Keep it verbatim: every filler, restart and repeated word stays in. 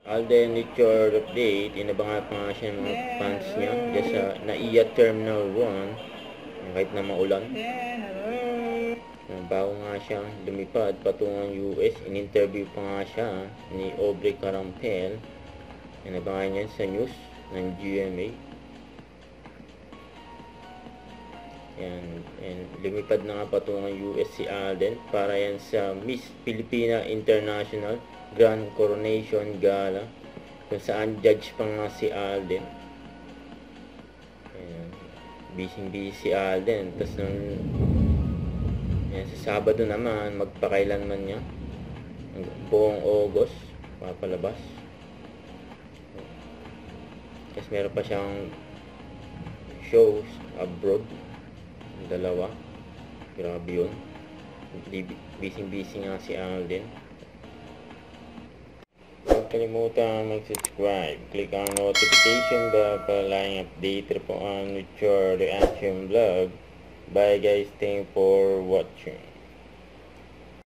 Alden Richard update, inabangan pa nga siya ng mga fans niya dyan sa Naiya Terminal one, kahit na maulan. Bago nga siya lumipad patungong U S, in-interview pa nga siya ni Aubrey Carampel, inabangan niya sa news ng G M A. Yan, and lumipad na nga patungong U S si Alden para yan sa Miss Filipina International Grand Coronation Gala, kung saan judge pa nga si Alden. Ayan, busy busy si Alden. Tapos nung ayan, sa Sabado naman, magpakailanman niya buong August papalabas. Kasi meron pa siyang shows abroad, dalawa. Grabe yun, busy busy nga si Alden. Huwag kalimutan mag-subscribe, click ang notification bell para laging update po ang future reaction vlog. Bye guys, thank you for watching.